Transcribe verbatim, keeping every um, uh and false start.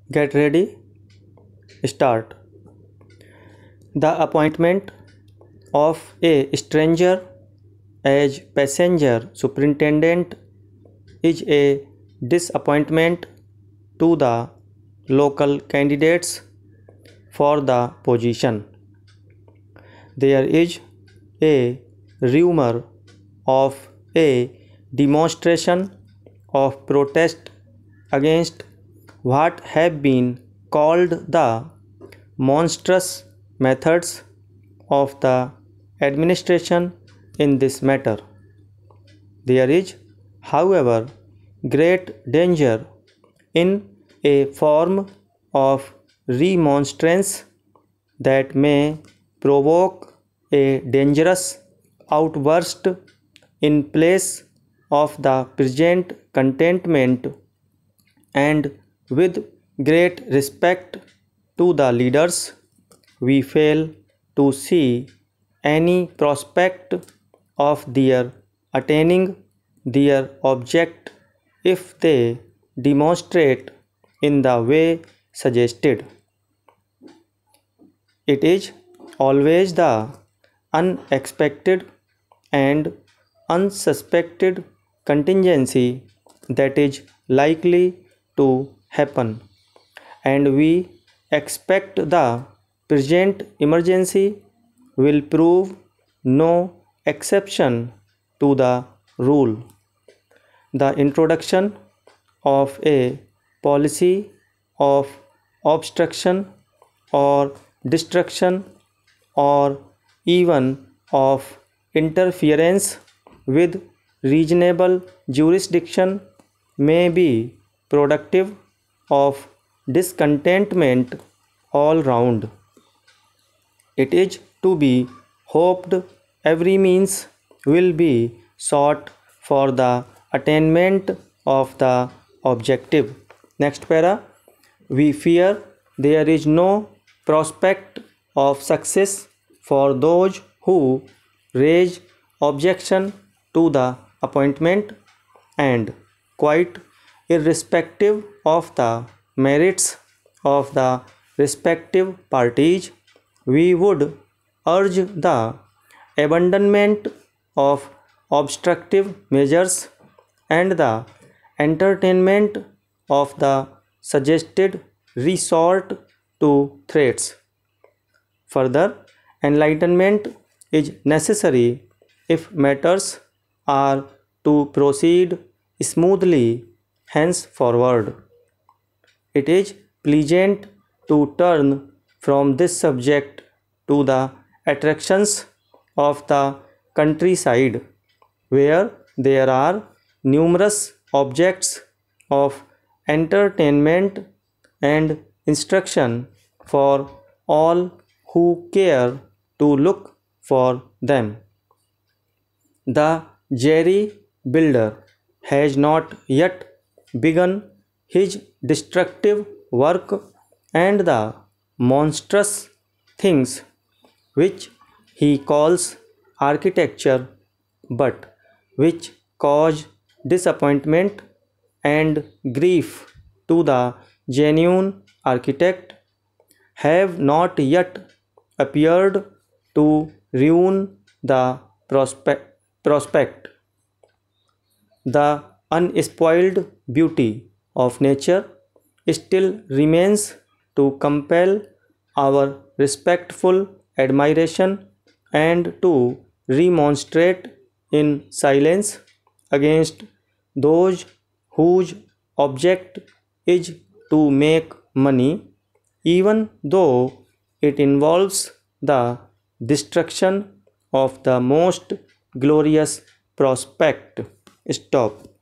Get ready, start. The appointment of a stranger as passenger superintendent is a disappointment to the local candidates for the position. There is a rumor of a demonstration of protest against what have been called the monstrous methods of the administration in this matter. There is, however, great danger in a form of remonstrance that may provoke a dangerous outburst in place of the present contentment, and with great respect to the leaders, we fail to see any prospect of their attaining their object if they demonstrate in the way suggested. It is always the unexpected and unsuspected contingency that is likely to happen, and we expect the present emergency will prove no exception to the rule. The introduction of a policy of obstruction or destruction, or even of interference with reasonable jurisdiction, may be productive of discontentment all round. It is to be hoped every means will be sought for the attainment of the objective. Next para. We fear there is no prospect of success for those who raise objection to the appointment, and quite irrespective of the merits of the respective parties, we would urge the abandonment of obstructive measures and the entertainment of the suggested resort to threats. Further enlightenment is necessary if matters are to proceed smoothly henceforward. It is pleasant to turn from this subject to the attractions of the countryside, where there are numerous objects of entertainment and instruction for all who care to look for them. The jerry builder has not yet begun his destructive work, and the monstrous things which he calls architecture, but which cause disappointment and grief to the genuine architect, have not yet appeared to ruin the prospect. prospect. The unspoiled beauty of nature still remains to compel our respectful admiration and to remonstrate in silence against those whose object is to make money, even though it involves the destruction of the most glorious prospect. Stop.